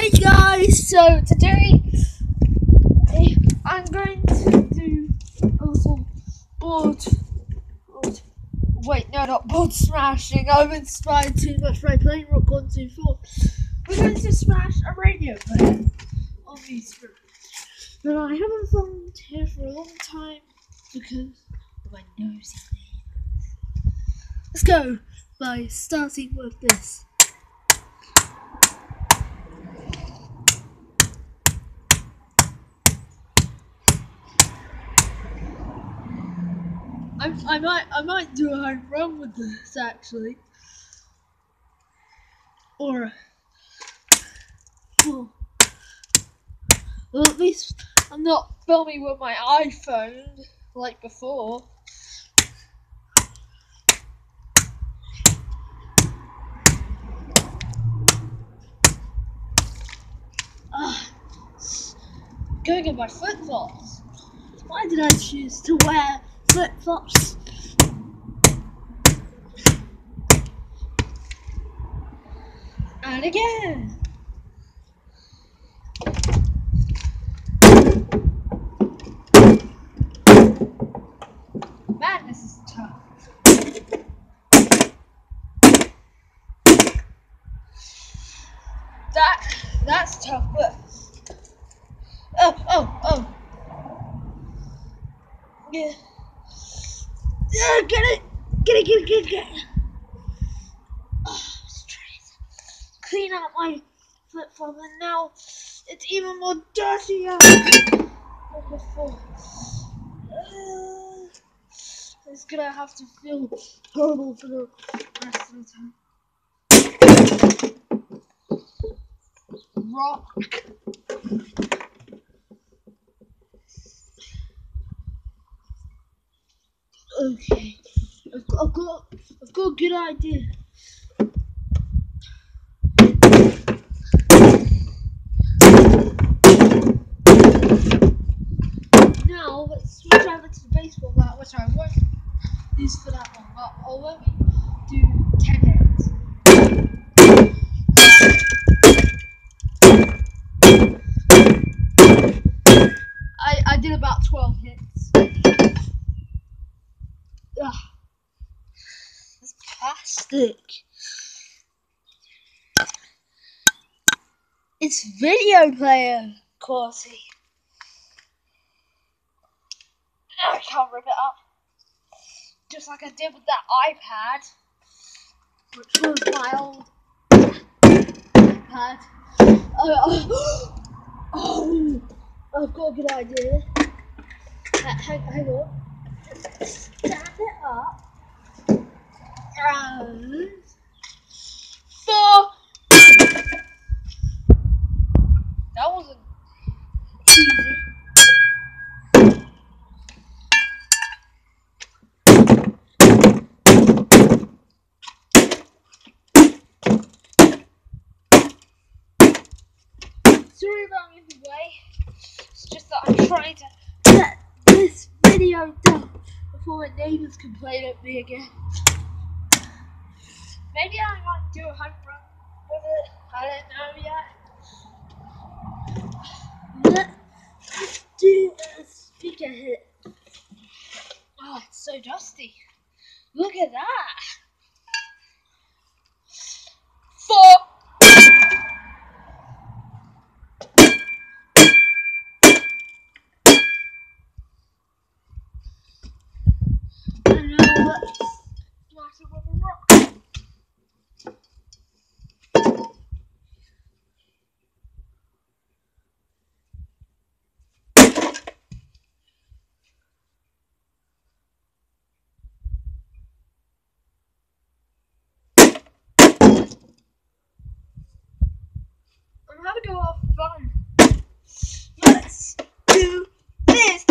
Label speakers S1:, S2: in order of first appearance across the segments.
S1: Hey guys, so today I'm going to do a little not board smashing. I've inspired too much by playing Rock 124. We're going to smash a radio player on these rooms. But I haven't filmed here for a long time because of my nosy neighbours. Let's go by starting with this. I might do a home run with this actually, or well, at least I'm not filming with my iPhone like before. Going in my flip flops. Why did I choose to wear flip flops? And again. Man, this is tough. That's tough, but oh. Yeah. Yeah, get it. Oh, I was trying to clean out my flip flop and now it's even more dirtier than before. It's gonna have to feel horrible for the rest of the time. Rock. Okay, I've got a good idea. Now let's switch over to the baseball bat, which I won't use for that one, but I'll only do 10 hits. I did about 12 hits. Ugh. It's plastic. It's video player quality. I can't rip it up. Just like I did with that iPad, which was my old iPad. Oh, I've got a good idea. Hang on. Stand it up. And 4. That wasn't easy. Sorry about moving away. It's just that I'm trying to get this video done before my neighbours complain at me again. Maybe I might do a home run with it. I don't know yet. Let's do a speaker hit. Oh, it's so dusty. Look at that. 4. And now let's smash it with a rock. I'm having a lot of fun. Let's do this.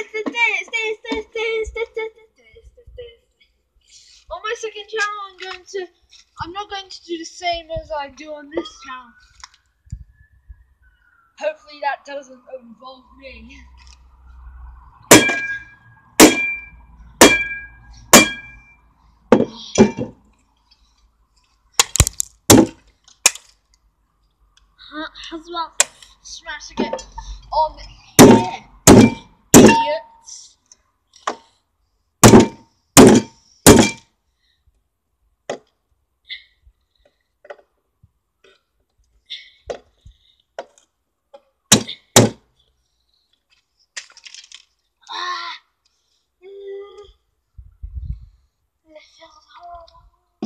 S1: On my second channel, I'm not going to do the same as I do on this channel. Hopefully that doesn't involve me. How's about smashing it on here, idiots? It feels horrible.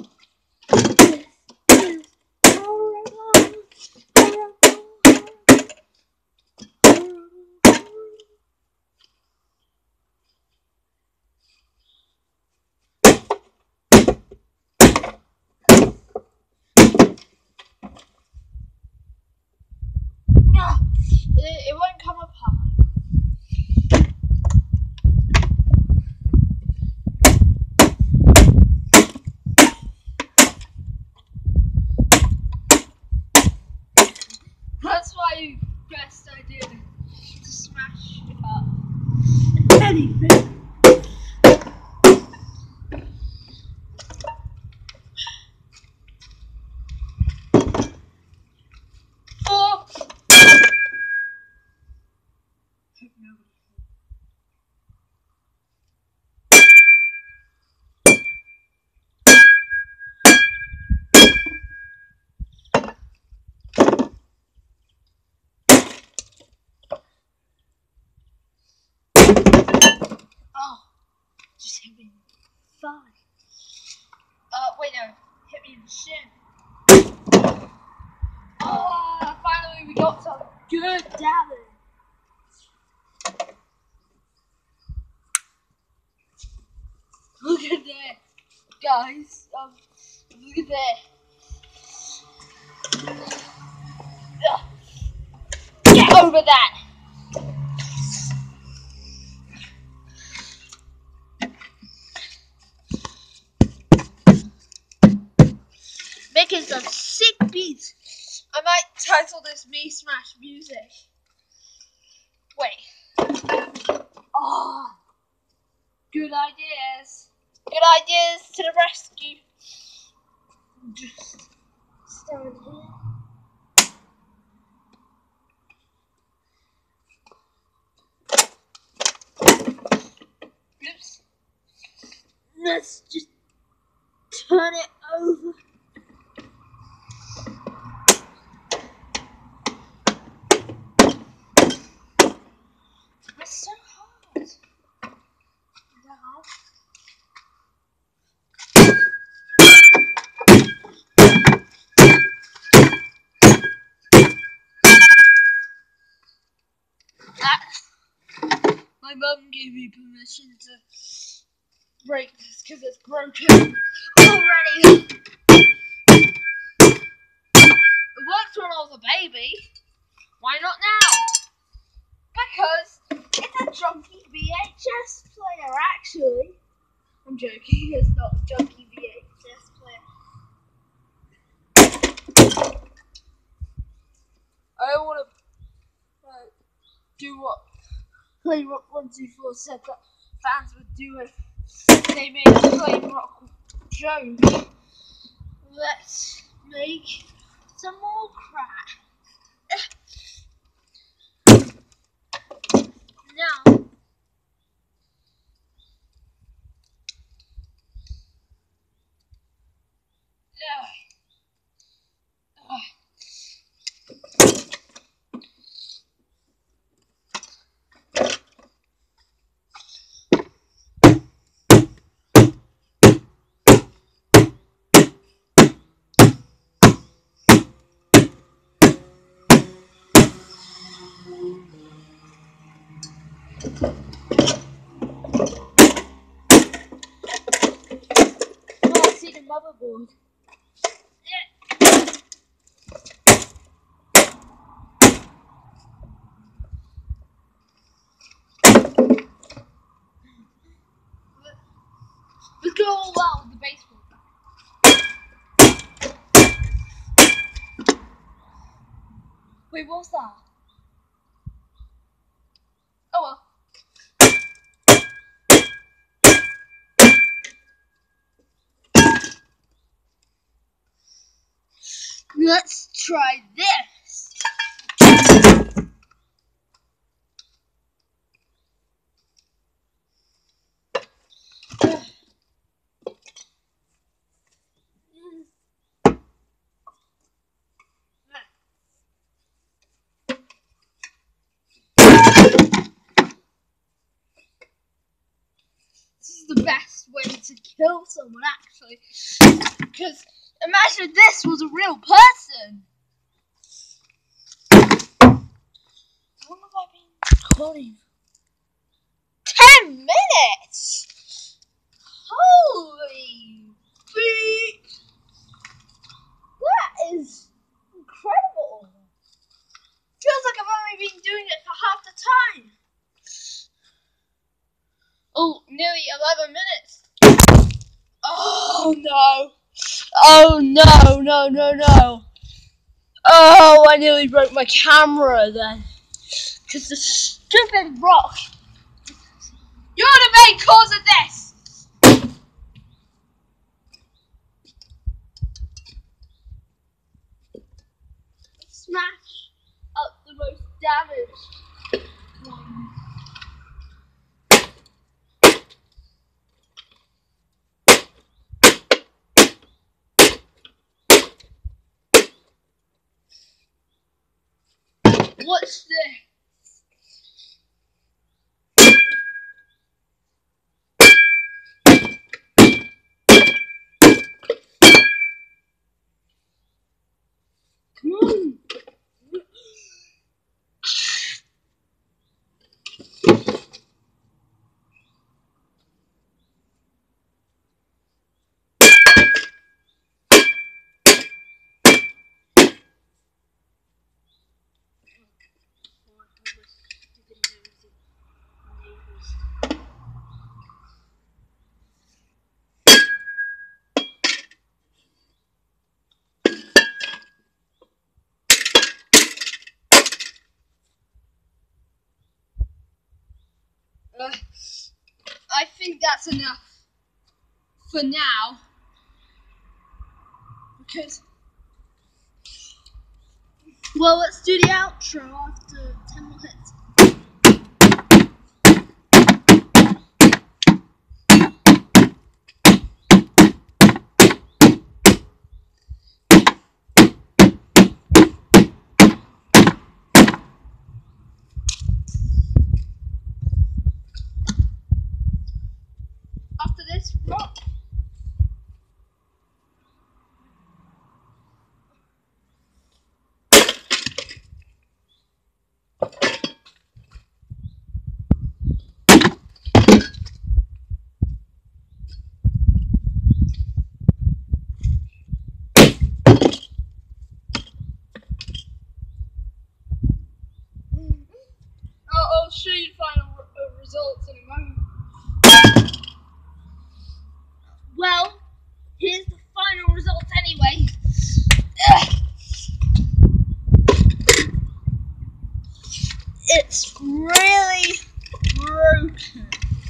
S1: It won't come apart. That's my best idea to smash up anything. Oh! Oh, just hit me in the thigh. Wait, no, hit me in the shin. Oh, finally we got some good damage. Look at that, guys. Look at that. Get over that. Making some sick beats. I might title this Me Smash Music. Wait. Oh, good ideas. Good ideas to the rescue. Just stand here. Oops. Let's just turn it over. It's so hard. Now. My mum gave me permission to break this because it's broken already. It worked when I was a baby. Why not now? Because it's a junky VHS player, actually. I'm joking, it's not a junky VHS player. I don't want to do what Play Rock 124 said that fans would do if they made a Play Rock joke. Let's make some more crap. Now, let's see the motherboard. Let's go all out with the baseball bat. Wait, what was that? Oh well. Let's try this. to kill someone, actually. Because imagine this was a real person. How long have I been recording? 10 minutes! Holy beat! That is incredible. Feels like I've only been doing it for half the time. Oh, nearly 11 minutes. Oh no. Oh no, no, no, no. Oh, I nearly broke my camera then. Because the stupid rock. You're the main cause of this. Smash up the most damaged one. What's this? Come on. I think that's enough for now, because, well, let's do the outro after 10 more hits. After this rock. I'll show you the final results in a moment. Well, here's the final results anyway. It's really broken.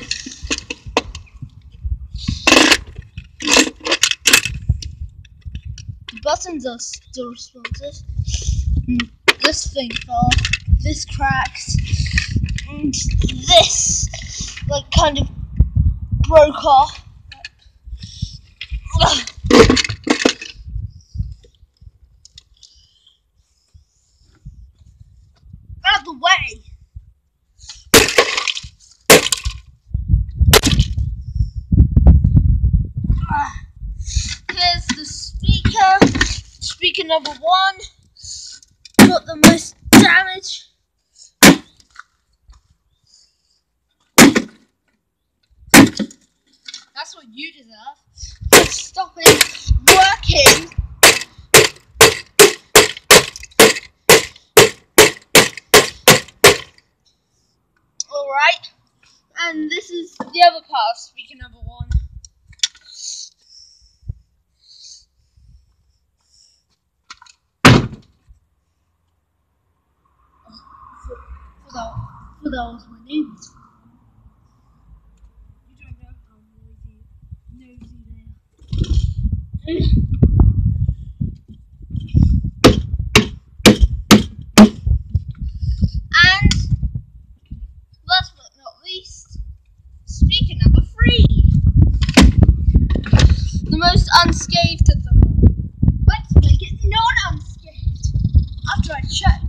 S1: The buttons are still responsive. This thing fell off. This cracks. And this, like, kind of broke off. Out of the way. Here's the speaker. Speaker number 1. Got the most damage. That's what you deserve. Stop it working. Alright. And this is the other part of speaker number 1. That was my name. You don't know how nosy they are. And last but not least, speaker number 3. The most unscathed of them all. Let's make it non-unscathed. After I check.